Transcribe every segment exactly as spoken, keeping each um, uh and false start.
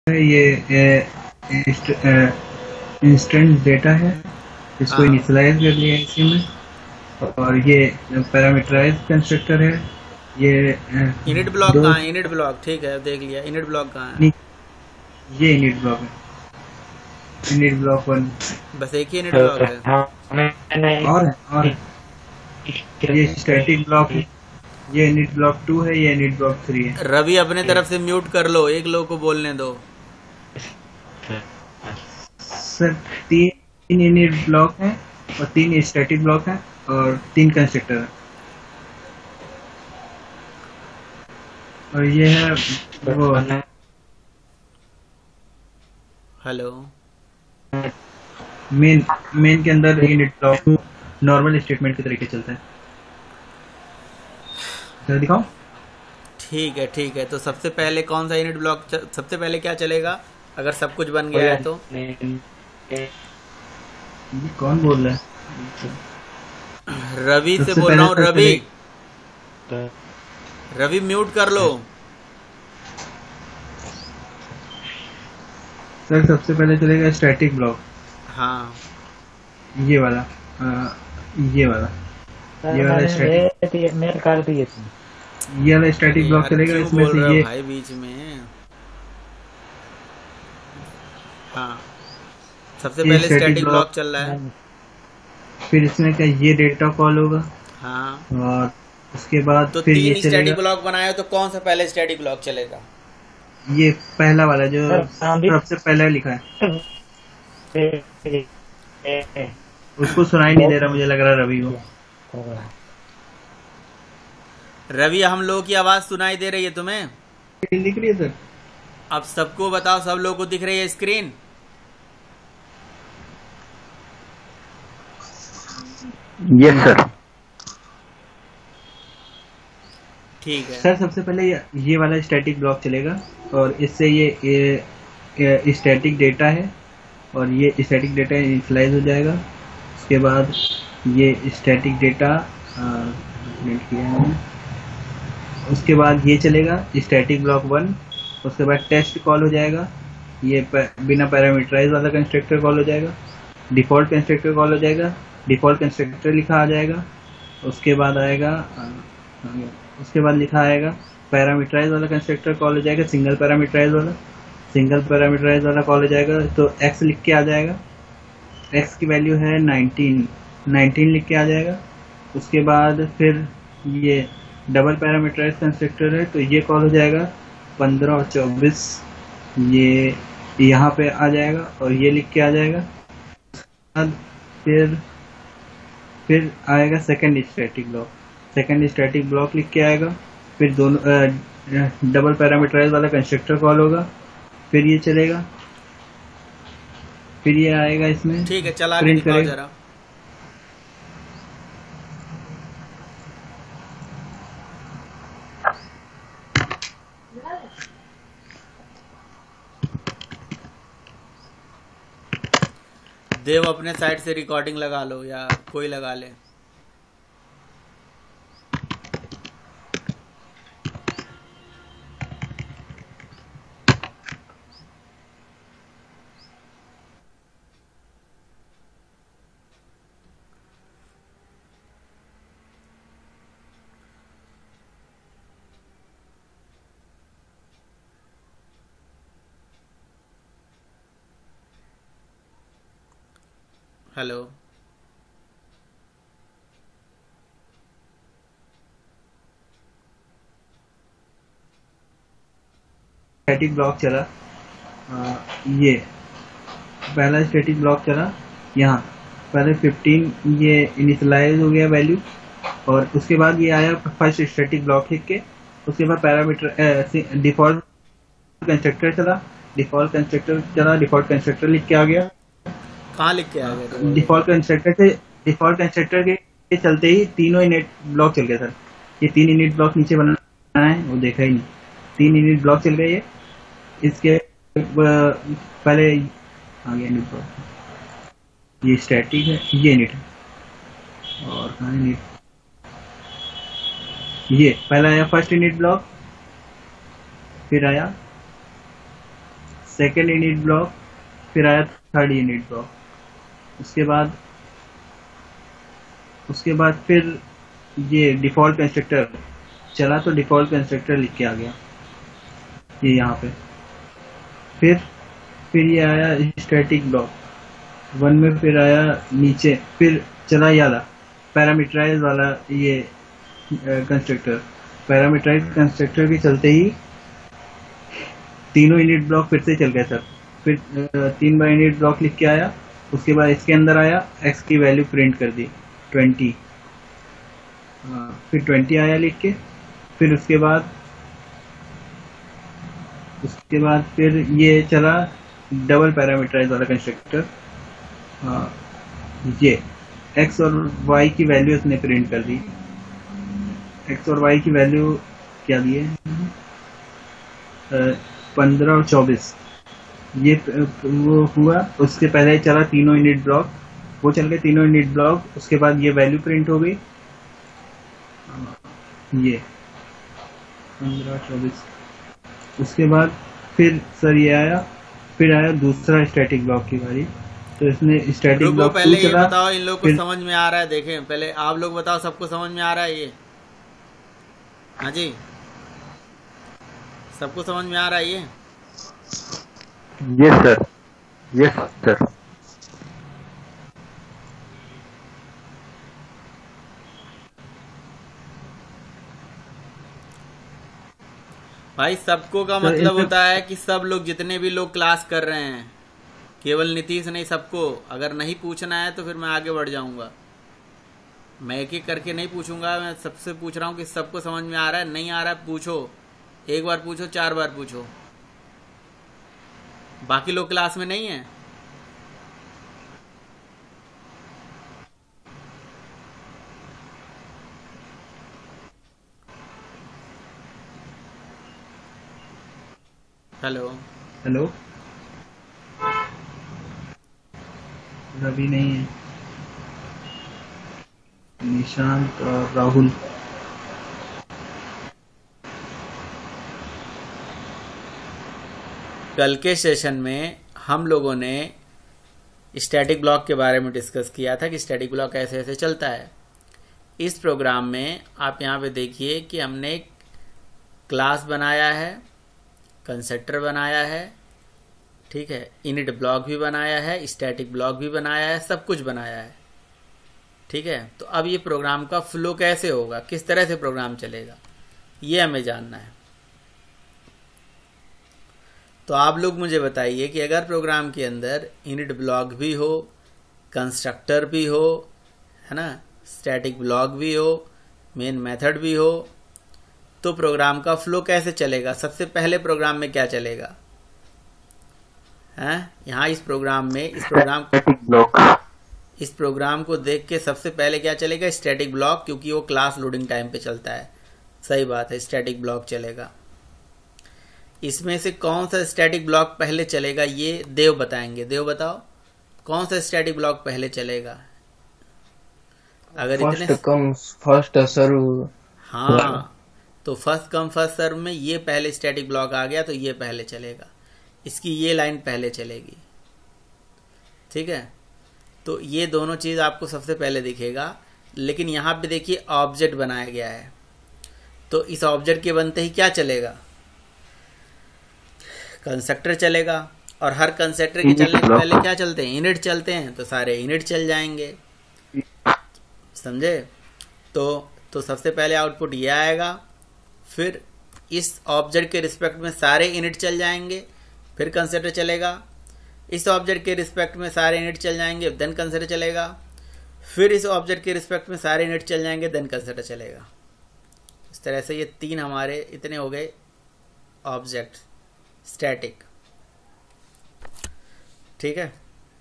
ये instant data है, इसको इनिशियलाइज कर लिया है इसी में, और ये पैरामीटराइज कंस्ट्रक्टर है। ये इनिट ब्लॉक कहाँ है? इनिट ब्लॉक ठीक है, देख लिया। इनिट ब्लॉक कहाँ है? ये इनिट ब्लॉक है, इनिट ब्लॉक वन। बस एक ही इनिट ब्लॉक है और है और है। ये स्टैटिक ब्लॉक है, ये इनिट ब्लॉक टू है, ये इनिट ब्लॉक थ्री है। रवि अपने तरफ से म्यूट कर लो, एक लोग को बोलने दो। सर तीन इनिट ब्लॉक है और तीन स्टैटिक ब्लॉक है और तीन कंस्ट्रक्टर है, और ये है वो हेलो मेन मेन के अंदर इनिट ब्लॉक नॉर्मल स्टेटमेंट के तरीके चलता है। सर दिखाओ। ठीक है ठीक है, तो सबसे पहले कौन सा यूनिट ब्लॉक च... सबसे पहले क्या चलेगा अगर सब कुछ बन गया है तो? ये कौन बोल रहा है? रवि से बोल रहा हूँ। रवि रवि म्यूट कर लो। सर सबसे पहले चलेगा स्टैटिक ब्लॉक। हाँ ये वाला आ, ये वाला ये वाला स्टैटिक मेरे कर दिए ये वाला स्टैटिक ब्लॉक चलेगा। इसमें से ये भाई बीच में। हाँ सबसे पहले स्टैटिक ब्लॉक चल रहा है, फिर इसमें क्या ये डेटा कॉल होगा। हाँ और उसके बाद तो फिर तीन ये स्टैटिक ब्लॉक बनाया, तो कौन सा पहले स्टैटिक ब्लॉक चलेगा? ये पहला वाला जो सबसे पहले लिखा है, उसको सुनाई नहीं दे रहा, मुझे लग रहा रवि को। रवि हम लोगों की आवाज सुनाई दे रही है तुम्हें? दिख रही है सर? अब सबको बताओ, सब लोगों को दिख रही है स्क्रीन? Yes sir. ठीक है सर सबसे पहले ये, ये वाला स्टैटिक ब्लॉक चलेगा, और इससे ये, ये, ये स्टैटिक डेटा है, और ये स्टैटिक डेटा इनिशियलाइज हो जाएगा। उसके बाद ये स्टैटिक डेटा किया है, उसके बाद ये चलेगा स्टैटिक ब्लॉक वन। उसके बाद टेस्ट कॉल हो जाएगा, ये बिना पैरामीटराइज वाला कंस्ट्रक्टर कॉल हो जाएगा। डिफॉल्ट कंस्ट्रक्टर कॉल हो जाएगा, डिफॉल्ट कंस्ट्रक्टर लिखा आ जाएगा। उसके बाद आएगा उसके बाद लिखा आएगा पैरामीटराइज वाला कंस्ट्रक्टर कॉल हो जाएगा, सिंगल पैरामीटराइज वाला सिंगल पैरामीटराइज वाला कॉल हो जाएगा। तो x लिख के आ जाएगा, x की वैल्यू है नाइनटीन, नाइनटीन लिख के आ जाएगा। उसके बाद फिर ये डबल पैरामीटराइज कंस्ट्रक्टर है, तो ये कॉल हो जाएगा पंद्रह और चौबीस, ये यहाँ पे आ जाएगा और ये लिख के आ जाएगा। फिर फिर आएगा second static block, second static block लिख के आएगा। फिर दोनों डबल पैरामीटराइज वाला कंस्ट्रक्टर कॉल होगा, फिर ये चलेगा, फिर ये आएगा इसमें। ठीक है, चला के दिखाओ जरा। देव अपने साइड से रिकॉर्डिंग लगा लो या कोई लगा ले। हेलो स्टैटिक ब्लॉक चला, आ, ये पहला स्टैटिक ब्लॉक चला। यहाँ पहले फिफ्टीन ये इनिशियलाइज हो गया वैल्यू, और उसके बाद ये आया फर्स्ट स्टैटिक ब्लॉक लिख के। उसके बाद पैरामीटर डिफॉल्ट कंस्ट्रक्टर चला, डिफॉल्ट कंस्ट्रक्टर चला डिफॉल्ट कंस्ट्रक्टर लिख के आ गया। कहाँ लिख के आ गया? डिफॉल्ट कंस्ट्रक्टर से डिफॉल्ट कंस्ट्रक्टर के चलते ही तीनों इनिट ब्लॉक चल गया सर। ये तीन इनिट ब्लॉक नीचे बनाना है, वो देखा ही नहीं, तीन इनिट ब्लॉक चल गए। ये इसके पहले आ गया इनिट ब्लॉक, ये स्टैटिक है, ये इनिट है, और कहाँ इनिट, ये पहला आया फर्स्ट इनिट ब्लॉक, फिर आया सेकेंड यूनिट ब्लॉक, फिर आया थर्ड यूनिट ब्लॉक, उसके बाद उसके बाद फिर ये डिफ़ॉल्ट कंस्ट्रक्टर चला, तो डिफ़ॉल्ट कंस्ट्रक्टर लिख के आ गया ये यहाँ पे। फिर फिर ये आया स्टैटिक ब्लॉक वन में, फिर आया नीचे, फिर चला ये वाला पैरामीटराइज वाला ये कंस्ट्रक्टर। पैरामीटराइज कंस्ट्रक्टर के चलते ही तीनों यूनिट ब्लॉक फिर से चल गए सर। फिर अ, तीन बार यूनिट ब्लॉक लिख के आया, उसके बाद इसके अंदर आया एक्स की वैल्यू प्रिंट कर दी ट्वेंटी, फिर ट्वेंटी आया लिख के। फिर उसके बाद उसके बाद फिर ये चला डबल पैरामीटराइज वाला कंस्ट्रक्टर, ये एक्स और वाई की वैल्यू इसने प्रिंट कर दी। एक्स और वाई की वैल्यू क्या दिए, पंद्रह और चौबीस, ये प- वो हुआ। उसके पहले चला तीनों यूनिट ब्लॉक, वो चल गए तीनों यूनिट ब्लॉक, उसके बाद ये वैल्यू प्रिंट हो गई, ये पंद्रह चौबीस। उसके बाद फिर सर ये आया, फिर आया दूसरा स्टैटिक ब्लॉक की बारी, तो इसने स्टैटिक रुको, ब्लॉक पहले टू ये चला। बताओ इन लोग को फिर समझ में आ रहा है? देखें पहले आप लोग बताओ, सबको समझ में आ रहा है ये? हाँ जी, सबको समझ में आ रहा है ये? Yes sir, yes sir. भाई सबको का सर मतलब इनमें होता है कि सब लोग, जितने भी लोग क्लास कर रहे हैं, केवल नीतीश नहीं, सबको। अगर नहीं पूछना है तो फिर मैं आगे बढ़ जाऊंगा, मैं एक एक करके नहीं पूछूंगा। मैं सबसे पूछ रहा हूँ कि सबको समझ में आ रहा है, नहीं आ रहा है पूछो, एक बार पूछो, चार बार पूछो। बाकी लोग क्लास में नहीं है? हेलो, हेलो, रवि नहीं है, निशांत और राहुल। कल के सेशन में हम लोगों ने स्टैटिक ब्लॉक के बारे में डिस्कस किया था कि स्टैटिक ब्लॉक ऐसे ऐसे चलता है। इस प्रोग्राम में आप यहाँ पे देखिए कि हमने एक क्लास बनाया है, कंस्ट्रक्टर बनाया है, ठीक है, इनिट ब्लॉक भी बनाया है, स्टैटिक ब्लॉक भी बनाया है, सब कुछ बनाया है, ठीक है। तो अब ये प्रोग्राम का फ्लो कैसे होगा, किस तरह से प्रोग्राम चलेगा, ये हमें जानना है। तो आप लोग मुझे बताइए कि अगर प्रोग्राम के अंदर इनिट ब्लॉक भी हो, कंस्ट्रक्टर भी हो, है ना, स्टैटिक ब्लॉक भी हो, मेन मेथड भी हो, तो प्रोग्राम का फ्लो कैसे चलेगा? सबसे पहले प्रोग्राम में क्या चलेगा? हैं, यहाँ इस प्रोग्राम में इस प्रोग्राम स्टैटिक ब्लॉक। इस प्रोग्राम को देख के सबसे पहले क्या चलेगा? स्टैटिक ब्लॉक, क्योंकि वो क्लास लोडिंग टाइम पे चलता है। सही बात है, स्टैटिक ब्लॉक चलेगा। इसमें से कौन सा स्टैटिक ब्लॉक पहले चलेगा ये देव बताएंगे। देव बताओ, कौन सा स्टैटिक ब्लॉक पहले चलेगा? अगर फर्स्ट इतने कम फर्स्ट सर्व। हाँ, तो फर्स्ट कम फर्स्ट सर्व में ये पहले स्टैटिक ब्लॉक आ गया तो ये पहले चलेगा, इसकी ये लाइन पहले चलेगी, ठीक है। तो ये दोनों चीज आपको सबसे पहले दिखेगा। लेकिन यहाँ पे देखिए ऑब्जेक्ट बनाया गया है, तो इस ऑब्जेक्ट के बनते ही क्या चलेगा? कंस्ट्रक्टर चलेगा। और हर कंस्ट्रक्टर के चलने से पहले क्या चलते हैं? इनिट चलते हैं, तो सारे इनिट चल जाएंगे, समझे। तो तो सबसे पहले आउटपुट ये आएगा, फिर इस ऑब्जेक्ट के रिस्पेक्ट में सारे इनिट चल जाएंगे, फिर कंस्ट्रक्टर चलेगा। इस ऑब्जेक्ट के रिस्पेक्ट में सारे इनिट चल जाएंगे, देन कंस्ट्रक्टर चलेगा। फिर इस ऑब्जेक्ट के रिस्पेक्ट में सारे इनिट चल जाएंगे, देन कंस्ट्रक्टर चलेगा। इस तरह से ये तीन हमारे इतने हो गए ऑब्जेक्ट स्टैटिक, ठीक है।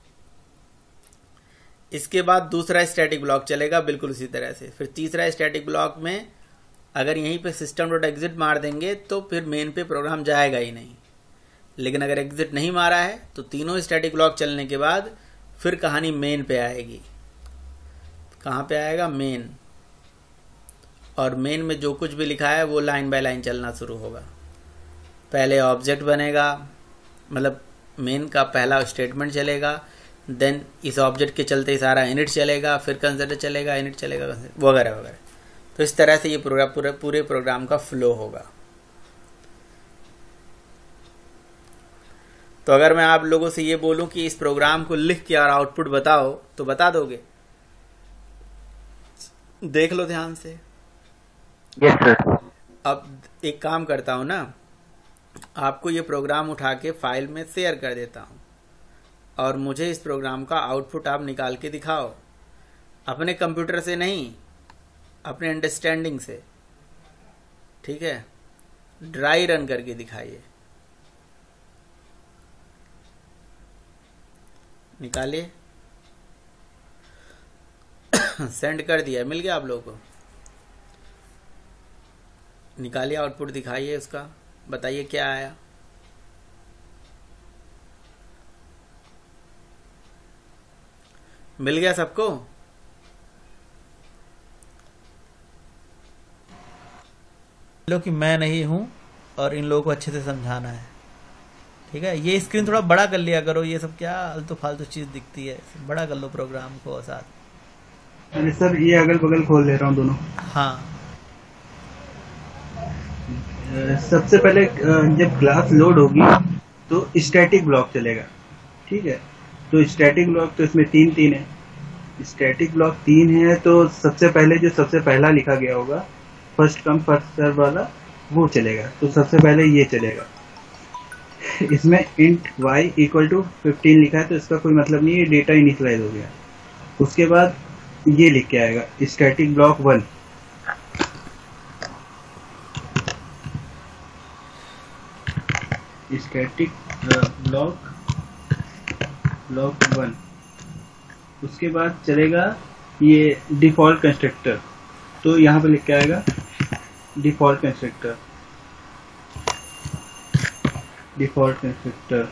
इसके बाद दूसरा स्टैटिक ब्लॉक चलेगा बिल्कुल उसी तरह से। फिर तीसरा स्टैटिक ब्लॉक में अगर यहीं पे सिस्टम डॉट एग्जिट मार देंगे तो फिर मेन पे प्रोग्राम जाएगा ही नहीं। लेकिन अगर एग्जिट नहीं मारा है तो तीनों स्टैटिक ब्लॉक चलने के बाद फिर कहानी मेन पे आएगी। कहाँ पे आएगा? मेन। और मेन में जो कुछ भी लिखा है वो लाइन बाय लाइन चलना शुरू होगा। पहले ऑब्जेक्ट बनेगा, मतलब मेन का पहला स्टेटमेंट चलेगा, देन इस ऑब्जेक्ट के चलते ही सारा इनिट चलेगा, फिर कंसिडर चलेगा, इनिट चलेगा वगैरह वगैरह। तो इस तरह से ये प्रोग्राम पूरे पूरे प्रोग्राम का फ्लो होगा। तो अगर मैं आप लोगों से ये बोलूं कि इस प्रोग्राम को लिख के और आउटपुट बताओ, तो बता दोगे? देख लो ध्यान से। Yes sir. अब एक काम करता हूं ना, आपको ये प्रोग्राम उठा के फाइल में शेयर कर देता हूं और मुझे इस प्रोग्राम का आउटपुट आप निकाल के दिखाओ, अपने कंप्यूटर से नहीं, अपने अंडरस्टैंडिंग से, ठीक है? ड्राई रन करके दिखाइए, निकालिए। सेंड कर दिया, मिल गया आप लोगों को? निकालिए आउटपुट, दिखाइए उसका, बताइए क्या आया। मिल गया सबको? लो कि मैं नहीं हूं और इन लोगों को अच्छे से समझाना है, ठीक है? ये स्क्रीन थोड़ा बड़ा कर लिया करो, ये सब क्या आलतू फालतू चीज दिखती है, बड़ा कर लो प्रोग्राम को साथ। अरे सर ये अगल बगल खोल ले रहा हूँ दोनों। हाँ, सबसे पहले जब क्लास लोड होगी तो स्टैटिक ब्लॉक चलेगा, ठीक है? तो स्टैटिक ब्लॉक तो इसमें तीन तीन है। स्टैटिक ब्लॉक तीन है तो सबसे पहले जो सबसे पहला लिखा गया होगा फर्स्ट कम फर्स्ट सर्व वाला, वो चलेगा। तो सबसे पहले ये चलेगा। इसमें int y equal to fifteen लिखा है तो इसका कोई मतलब नहीं है, डेटा इनिशियलाइज हो गया। उसके बाद ये लिख के आएगा static block one. Static block block one. उसके बाद चलेगा ये डिफॉल्ट कंस्ट्रक्टर, तो यहाँ पे लिख के आएगा डिफॉल्ट कंस्ट्रक्टर डिफॉल्ट कंस्ट्रक्टर।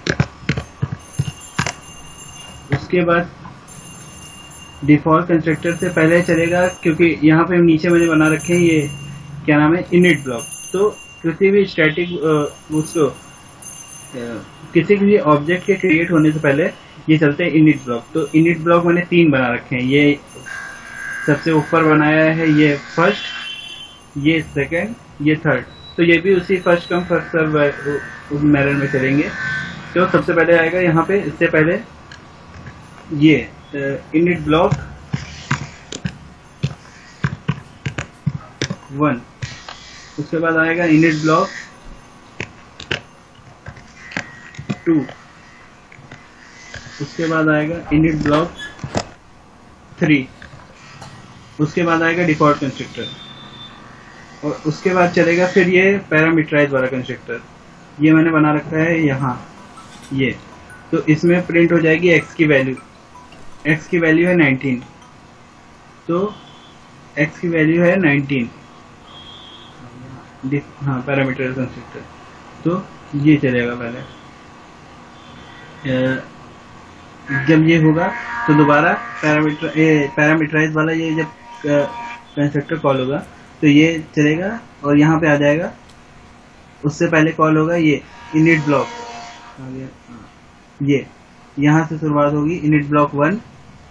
उसके बाद डिफॉल्ट कंस्ट्रक्टर से पहले चलेगा, क्योंकि यहाँ पे नीचे मैंने बना रखे हैं ये क्या नाम है, इनिट ब्लॉक। तो किसी भी स्टैटिक उसको किसी भी ऑब्जेक्ट के क्रिएट होने से पहले ये चलते हैं इनिट ब्लॉक। तो इनिट ब्लॉक मैंने तीन बना रखे हैं। ये सबसे ऊपर बनाया है ये फर्स्ट, ये सेकंड, ये थर्ड। तो ये भी उसी first come first serve manner में चलेंगे। तो सबसे पहले आएगा यहाँ पे, इससे पहले ये इनिट ब्लॉक वन। उसके बाद आएगा इनिट ब्लॉक टू। उसके बाद आएगा इनिट ब्लॉक थ्री। उसके बाद आएगा डिफॉल्ट कंस्ट्रक्टर और उसके बाद चलेगा फिर ये पैरामीटराइज वाला कंस्ट्रक्टर। ये मैंने बना रखा है यहाँ ये। तो इसमें प्रिंट हो जाएगी x की वैल्यू। x की वैल्यू है नाइनटीन, तो x की वैल्यू है नाइनटीन। हाँ, पैरामीटराइज कंस्ट्रक्टर। तो ये चलेगा पहले। जब ये होगा तो दोबारा पैरामीटर पैरामीटराइज वाला ये जब कंस्ट्रक्टर कॉल होगा तो ये चलेगा और यहाँ पे आ जाएगा। उससे पहले कॉल होगा ये इनिट ब्लॉक, ये यहाँ से शुरुआत होगी init block one,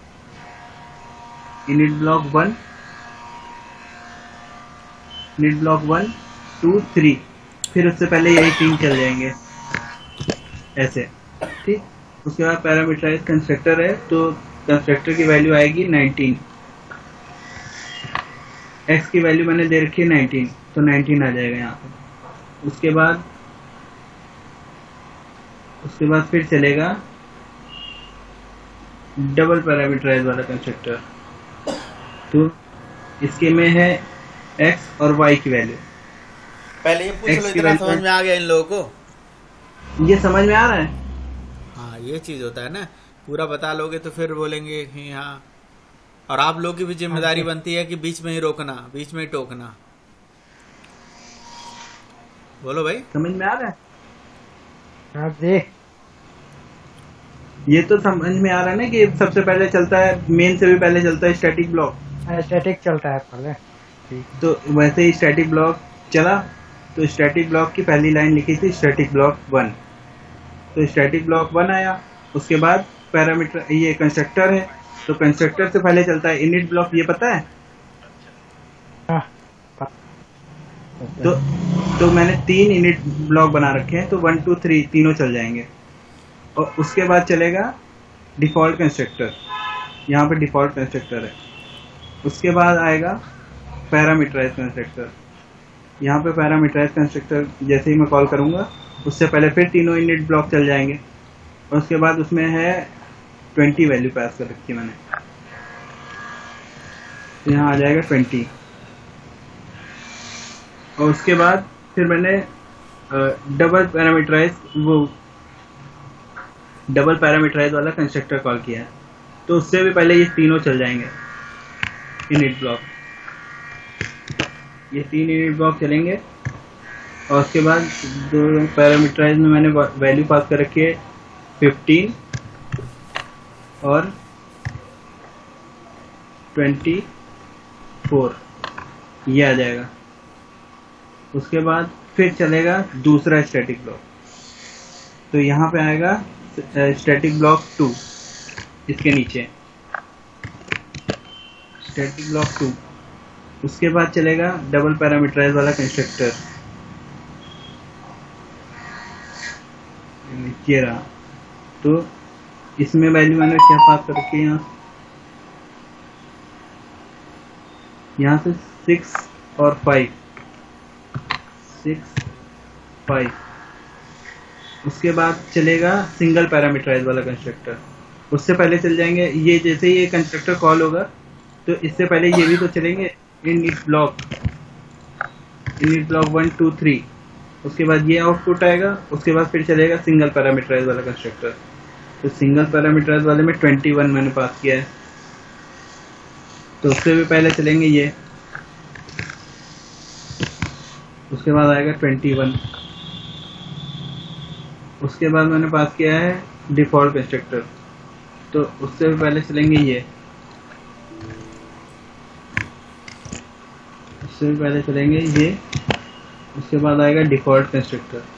init block one, init block one two three. फिर उससे पहले यही तीन चल जाएंगे ऐसे, ठीक। उसके बाद पैरामीटराइज कंस्ट्रक्टर है तो कंस्ट्रक्टर की वैल्यू आएगी नाइनटीन। x की वैल्यू मैंने दे रखी है नाइनटीन, तो नाइनटीन आ जाएगा यहाँ पे। उसके बाद उसके बाद फिर चलेगा डबल पैरामीटराइज वाला कंस्ट्रक्टर। तो इसके में है x और y की वैल्यू। पहले ये पूछ लो, इतना समझ में आ गया इन लोगों को? ये समझ में आ रहा है? हाँ, ये चीज होता है ना, पूरा बता लोगे तो फिर बोलेंगे कि हाँ। और आप लोग की भी जिम्मेदारी बनती है कि बीच में ही रोकना, बीच में ही टोकना। बोलो भाई, समझ में आ रहा है? हाँ जी, ये तो समझ में आ रहा है ना कि सबसे पहले चलता है, मेन से भी पहले चलता है स्टैटिक ब्लॉक। स्टैटिक चलता है पहले, तो वैसे ही स्टैटिक ब्लॉक चला। तो स्टैटिक ब्लॉक की पहली लाइन लिखी थी स्टैटिक ब्लॉक वन। तो स्टैटिक ब्लॉक वन आया। उसके बाद पैरामीटर ये कंस्ट्रक्टर है, तो कंस्ट्रक्टर से पहले चलता है इनिट ब्लॉक, ये पता है? हाँ, तो तो मैंने तीन इनिट ब्लॉक बना रखे हैं, तो वन टू थ्री तीनों चल जाएंगे। और उसके बाद चलेगा डिफ़ॉल्ट कंस्ट्रक्टर, यहाँ पे डिफ़ॉल्ट कंस्ट्रक्टर है। उसके बाद आएगा पैरामीटराइज कंस्ट्रक्टर, यहाँ पे पैरामीटराइज कंस्ट्रक्टर जैसे ही मैं कॉल करूँगा उससे पहले फिर तीनों इनिट ब्लॉक चल जाएंगे। और उसके बाद उसमें है ट्वेंटी वैल्यू पास कर रखी है मैंने, तो यहाँ आ जाएगा ट्वेंटी। और उसके बाद फिर मैंने डबल पैरामीटराइज वो डबल पैरामीटराइज वाला कंस्ट्रक्टर कॉल किया है, तो उससे भी पहले ये तीनों चल जाएंगे इनिट ब्लॉक, ये तीन इनिट ब्लॉक चलेंगे। और उसके बाद दो पैरामीटराइज में मैंने वैल्यू पास कर रखी है फिफ्टीन और ट्वेंटी फोर, ये आ जाएगा। उसके बाद फिर चलेगा दूसरा स्टैटिक ब्लॉक, तो यहाँ पे आएगा स्टैटिक ब्लॉक टू, इसके नीचे स्टैटिक ब्लॉक टू। उसके बाद चलेगा डबल पैरामीटराइज वाला कंस्ट्रक्टर, ये रहा। तो इसमें वैल्यू मैंने क्या पास कर रखी है, यहाँ यहाँ से सिक्स और फाइव, सिक्स फाइव। उसके बाद चलेगा सिंगल पैरामीटराइज वाला कंस्ट्रक्टर, उससे पहले चल जाएंगे ये, जैसे ही ये कंस्ट्रक्टर कॉल होगा तो इससे पहले ये भी तो चलेंगे init block, init block one two three. उसके बाद ये आउटपुट आएगा। उसके बाद फिर चलेगा सिंगल पैरामीटराइज वाला कंस्ट्रक्टर, तो सिंगल पैरामीटराइज वाले में ट्वेंटी वन मैंने पास किया है, तो उससे भी पहले चलेंगे ये। उसके बाद आएगा ट्वेंटी वन। उसके बाद मैंने पास किया है डिफ़ॉल्ट कंस्ट्रक्टर, तो उससे भी पहले चलेंगे ये, उससे भी पहले चलेंगे ये। उसके बाद आएगा डिफ़ॉल्ट कंस्ट्रक्टर,